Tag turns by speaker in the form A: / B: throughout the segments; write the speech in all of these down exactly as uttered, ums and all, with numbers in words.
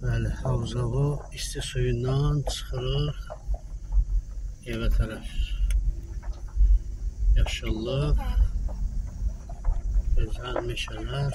A: Bəli, havza bu isti suyundan çıxırıq evə tərəf. Yaşıllıq, gözəl meşələr.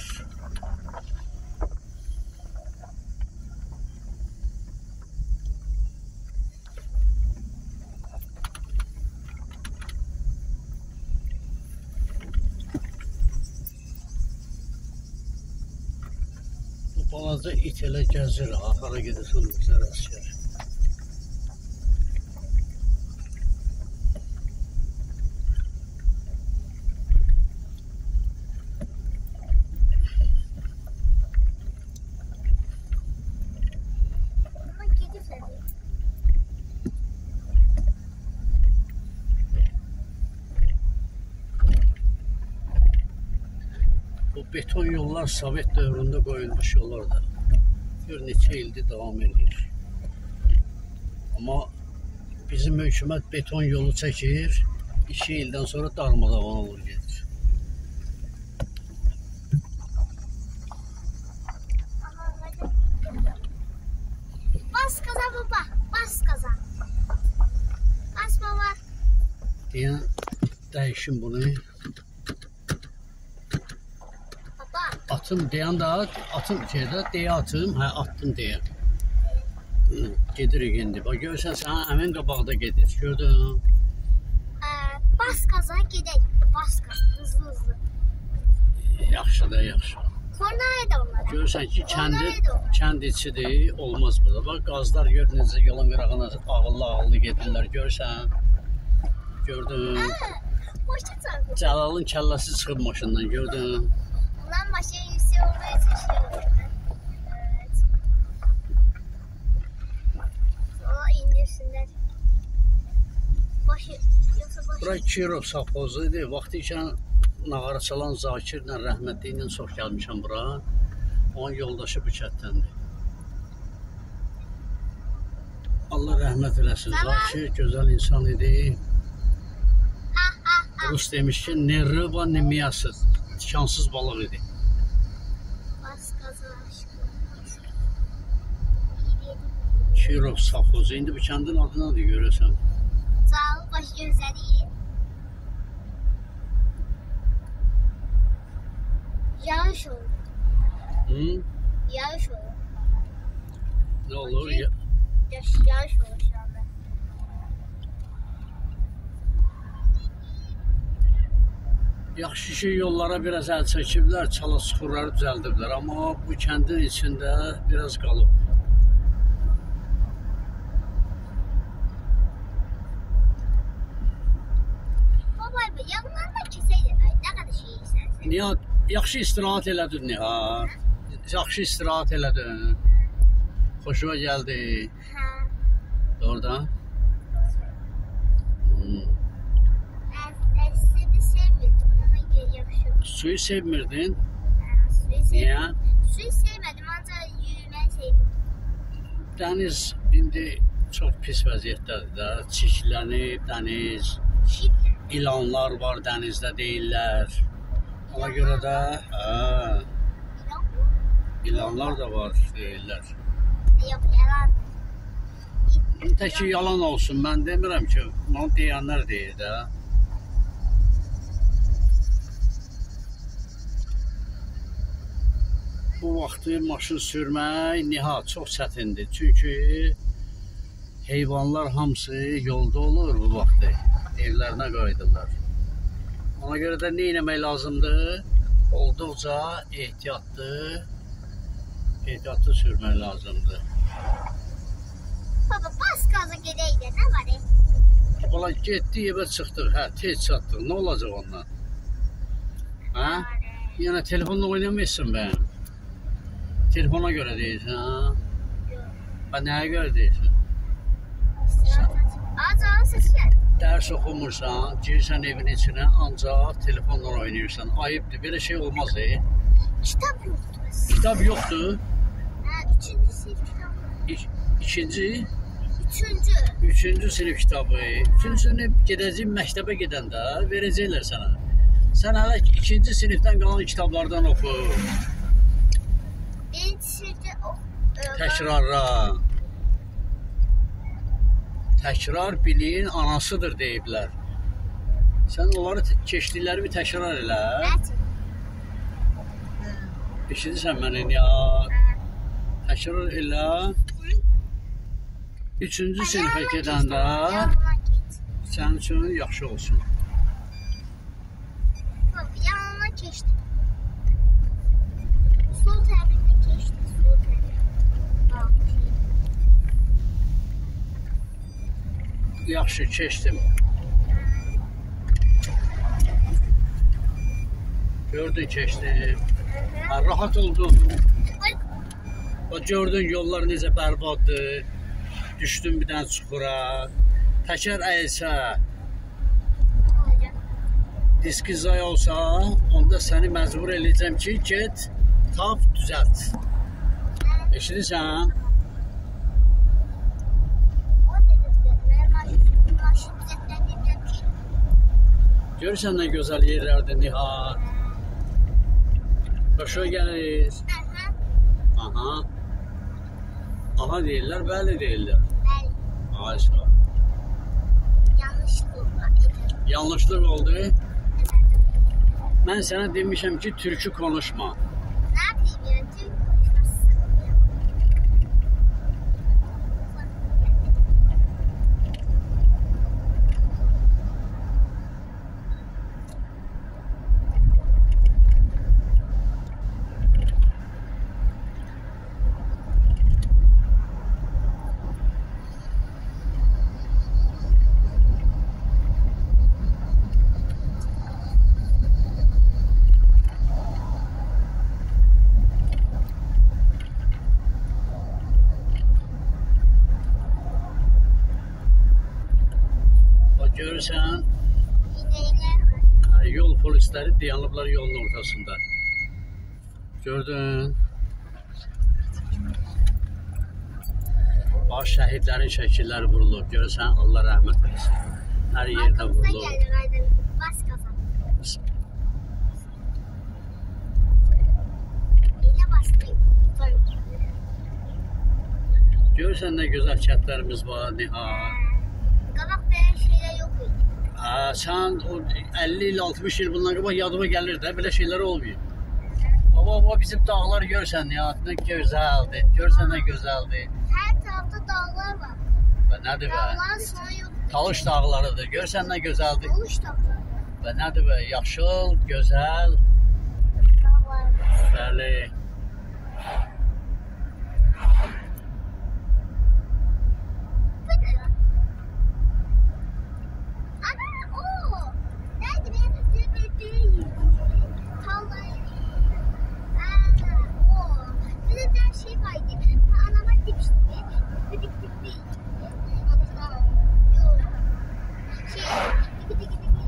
A: Balaca it elə gəzir, hara gedirsən bizə rast gəlir. Bu beton yollar Sovet dövründə qoyulmuş yollardır. Bir neçə ildir davam edir. Amma bizim hökumət beton yolu çəkir, iki ildən sonra darmadağın olur gedir.
B: Bas qaza baba, bas qaza. Bas baba.
A: Deyən dəyişim bunu. Atım deyən də atım şeydə deyə atım, hə atdım deyə. Gedirik indi. Bax görürsən sən həmin qabaqda gedir. Gördün?
B: Bas qaza gedək. Bas qaza hızlı hızlı.
A: Yaxşı da yaxşı.
B: Kornaya da onlara.
A: Görürsən ki kəndi kənd içidir, olmaz burada. Bax qazlar gör necə yolun qırağına ağıllı-ağıllı gedirlər. Görürsən? Gördün? Cəlalın kəlləsi çıxıb maşından, gördün?
B: Ulan maşın yüksek olduğu için şey olur. Evet. Sonra indirsinler. Başı, yoksa başı...
A: Bura Kirov savxozu idi. Vaxtı ikən nağara çalan Zakirlə, rəhmətli ilə çox gəlmişəm bura. Onun yoldaşı bu kətdəndir. Allah rəhmət eləsin. Zakir gözəl insan idi. Rus demiş ki, nerva nemiyası. Şanssız balıq idi.
B: Bas qaza aşkım.
A: Kirov savxozu. İndi bu kəndin adı nədir görəsən?
B: Sağ ol, başı gözlədi. Yağış olur.
A: Hı?
B: Yağış olur.
A: Ne olur? Ya
B: Yağış, yağış olur şu anda.
A: Yaxşı ki, yollara biraz əl çəkiblər, çala çuxurları düzəldiblər. Amma bu kəndin içində biraz qalıb.
B: Baba, yanlarına kesəydin, nə qədər şey yiyirsən?
A: Nihat, yaxşı istirahət elədin Nihat. Yaxşı istirahət elədin. Xoşuma gəldi.
B: Hə.
A: Doğrudan. Hmm. Suyu sevmirdin.
B: Hə, suyu sevmedim.
A: Niyə?
B: Suyu sevmedim, ancaq yürüməyi sevdim.
A: Dəniz indi çox pis vəziyyətdədir də. Çirklənib dəniz.
B: Çirkli.
A: İlanlar var dənizdə deyirlər. Ona görə də hə, ilanlar da var deyirlər.
B: Yox, yalan.
A: Təki yalan olsun, mən demirəm ki, onu deyənlər deyir də. Bu vaxtı maşın sürmək Nihat çox çətindir. Çünki heyvanlar hamısı yolda olur bu vaxtı. Evlərinə qayıdırlar. Ona görə də nə etmək lazımdır? Olduqca ehtiyatlı, ehtiyatlı sürmək lazımdır.
B: Baba, bas qaza gedək də, nə var?
A: Ola getdik, evə çıxdıq, hə, tez çatdıq. Nə olacaq ondan? Hə? Yəni telefonla oynamayırsan bəyəm? Telefona görə deyirsən, hə?
B: Yox.
A: Bə nəyə görə deyirsən?
B: Acağın səsi gəlir.
A: Dərs oxumursan, girirsən evin içinə, ancaq telefonla oynayırsan. Ayıbdır, belə şey olmaz, e?
B: Kitab yoxdur.
A: Kitab yoxdur.
B: Hə, üçüncü sinif kitabı.
A: İk ikinci?
B: Üçüncü.
A: Üçüncü sinif kitabı. Üçüncü sinif gedəcək məktəbə gedəndə verəcəklər sənə. Sən hələ ikinci sinifdən qalan kitablardan oxu.
B: Birinci sinifdə
A: Təkrarla. Təkrar biliyin anasıdır deyiblər. Sən onları keçdiklərimi təkrar elə. Eşidirsən məni ya? Təkrar elə. Üçüncü sinifə gedəndə sənin üçün yaxşı olsun.
B: Yanına keçdim. Sol tərəfində keçdim. Sol tərəfində.
A: Yaxşı keçdim. Gördün keçdim. Rahat oldun. Gördün yollar necə bərbaddır. Düşdün bir dənə çuxura. Təkər əyilsə, diski zay olsa, onda səni məcbur eləyəcəm ki, get, tap, düzəlt. Eşidirsən? Görürsən nə gözəl yerlərdir, Nihat. Başa gəlir. Aha. Aha deyirlər, bəli deyirlər.
B: Bəli.
A: Ay sağ ol.
B: Yanlışlıq oldu.
A: Yanlışlıq oldu. Mən sənə demişəm ki, türkü konuşma.
B: Ne yapayım ya? Türk konuşmasın.
A: Görürsən,
B: İnəklər var.
A: yol polisləri dayanıblar yolun ortasında. Gördün? Baş şəhidlərin şəkilləri vurulur. Görürsən, Allah rəhmət eləsin. Hər yerdə
B: Arkamıza
A: vurulur.
B: geldi verdim. Bas kazan. Yine bastım.
A: Görürsən nə gözəl kəndlərimiz var, Nihat.
B: Qabaq belə şeylər yox idi.
A: Hə, sən o əlli il, altmış il bundan qabaq yadıma gəlir də, belə şeylər olmuyor. Amma o bizim dağlar görsən, Nihat, nə gözəldir. Görsən nə gözəldir.
B: Hər tarafta dağlar var.
A: Və nədir bə?
B: Dağların sonu yox.
A: Talış dağlarıdır. Görsən nə gözəldir.
B: Oluş dağlar.
A: Və nədir bə? Yaşıl, gözəl.
B: Dağlar var.
A: Bəli.
B: Bu ne lan? Ana o. Nerede benim bebeğim? Tallayı. Aa o. Bir de bir şey vardı. Anama demişti. Gıdık gıdık değil. Yok. Şey gıdık gıdık değil.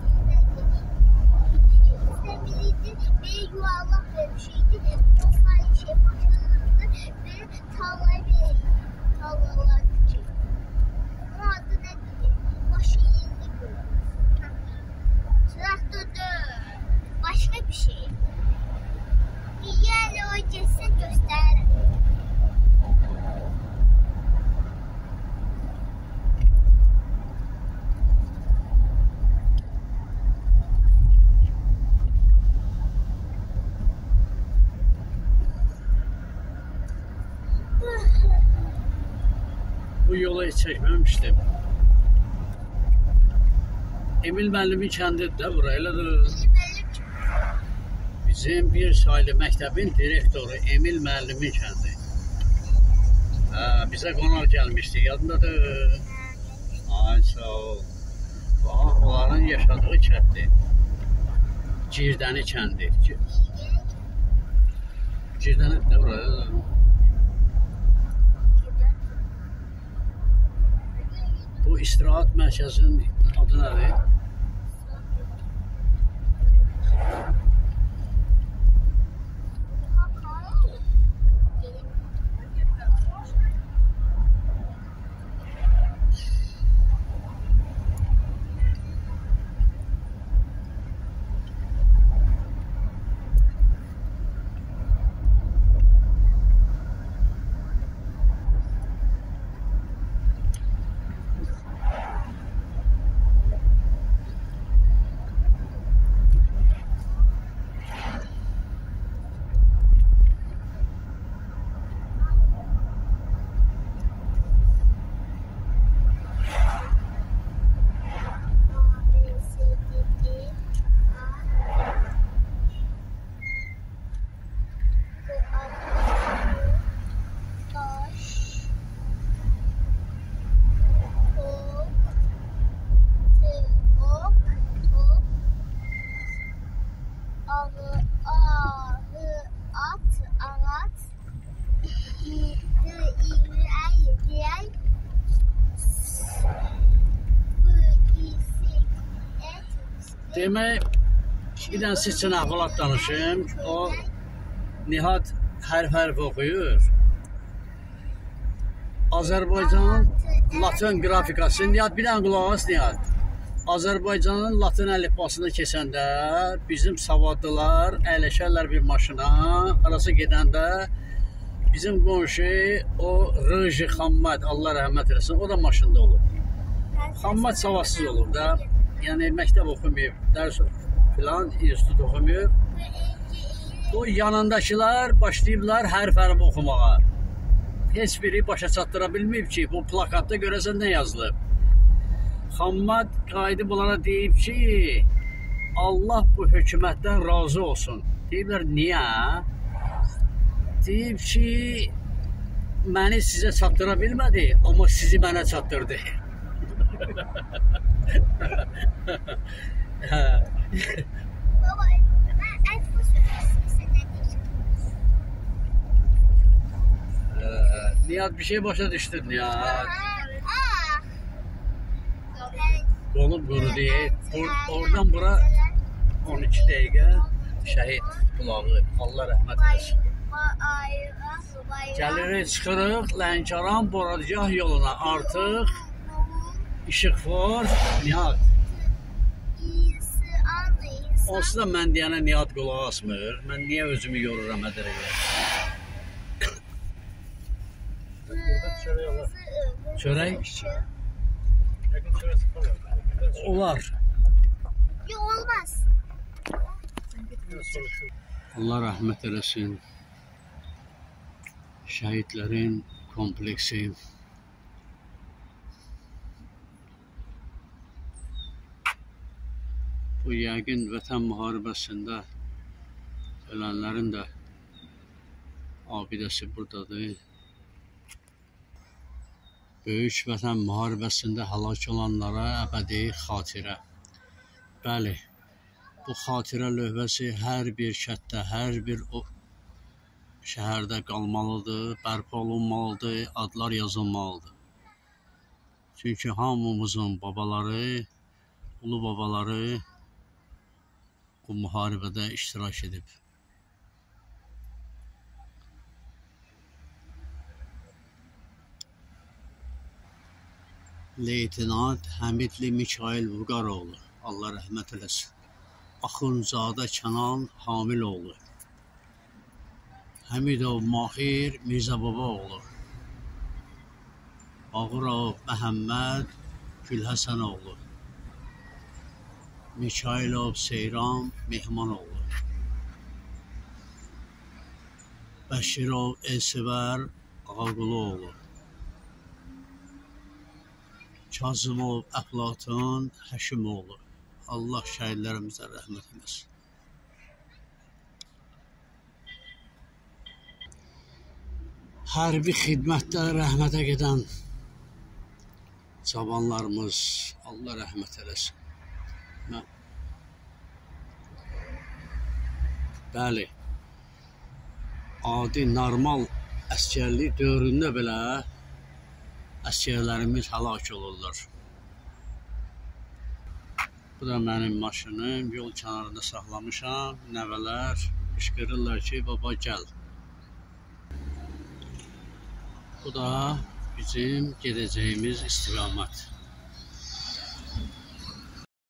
B: Sen biriydi. Bir yuvarlak bir şeydi. O sayı şey başlanırdı. Ve tallayı bir tallalar küçük. O adı ne diye? Başı yerinde görüyor. Traktörde başka bir şey. Yerle o ceset gösterir.
A: Bu yolu heç çəkməmişdim. Emil müəllimin kəndidir də bura, elədir. Bizim bir saylı məktəbin direktoru Emil müəllimin kəndi. Hə, bizə qonaq gəlmişdi, yadındadır. Ay, sağ ol. Bax, onların yaşadığı kənddir. Girdəni kəndi. Girdənidir də buraya. Bu istirahat mərkəzinin adı nədir? Demək, bir dənə siz üçün əhvalat danışım. O, Nihat hərf-hərf oxuyur. Azərbaycanın Latın qrafikası. Nihat, bir dənə qulaq as, Nihat. Azərbaycanın Latın əlifbasını keçəndə bizim savadlılar əyləşərlər bir maşına. Arası gedəndə bizim qonşu, o Rıji Xammad, Allah rəhmət eləsin, o da maşında olur. Xammad savadsız olur da. Yəni, məktəb oxumayıb, dərs filan, institut oxumayıb. O yanındakılar başlayıblar hərf-hərf oxumağa. Heç biri başa çatdıra bilməyib ki, bu plakatda görəsən nə yazılıb. Xammad qayıdıb onlara deyib ki, Allah bu hökumətdən razı olsun. Deyiblər, niyə? Deyib ki, məni sizə çatdıra bilmədi, amma sizi mənə çatdırdı.
B: Baba, mən əlifba söyləsin, nə deyəcəm?
A: Nihat, bir şey başa düşdün, Nihat.
B: Ah!
A: Qolum qurudu. Oradan bura on iki dəqiqə şəhid bulağı. Allah rəhmət eləsin. Gəlirik, çıxırıq Lənkəran Boradgah yoluna. Artıq işıq var. Nihat. Onsuz da mən deyənə Nihat qulaq asmır. Mən niyə özümü yoruram hədərəyə? Çörək? Olar.
B: Yox, olmaz.
A: Allah rəhmət eləsin. Şəhidlərin kompleksi. Bu yəqin vətən müharibəsində ölənlərin də abidəsi buradadır. Böyük vətən müharibəsində həlak olanlara əbədi xatirə. Bəli, bu xatirə lövhəsi hər bir kənddə, hər bir şəhərdə qalmalıdır, bərpa olunmalıdır, adlar yazılmalıdır. Çünki hamımızın babaları, ulu babaları bu müharibədə iştirak edib. Leytenant Həmidli Mikail Vüqaroğlu, Allah rəhmət eləsin. Axundzadə Kənan Hamiloğlu, Həmidov Mahir Mirzəbabaoğlu, Ağırov Məhəmməd Gülhəsənoğlu, Mikailov Seyran Mehmanoğlu, Bəşirov Elsivər Ağaquluoğlu, Kazımov Əflatun Həşimoğlu. Allah şəhidlərimizə rəhmət eləsin. Hərbi xidmətdə rəhmətə gedən cavanlarımız, Allah rəhmət eləsin. Bəli, adi, normal əskərlik dövründə belə əskərlərimiz həlak olurlar. Bu da mənim maşınım, yol kənarında saxlamışam. Nəvələr qışqırırlar ki, baba gəl. Bu da bizim gedəcəyimiz istiqamət.